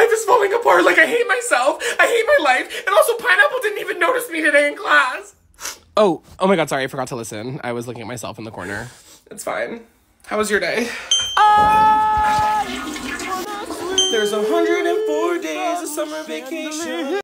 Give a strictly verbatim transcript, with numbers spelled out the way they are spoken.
life is falling apart. Like, I hate myself. I hate my life. And also, Pineapple didn't even notice me today in class. Oh, oh my God, sorry. I forgot to listen. I was looking at myself in the corner. It's fine. How was your day? There's one hundred four days of summer vacation.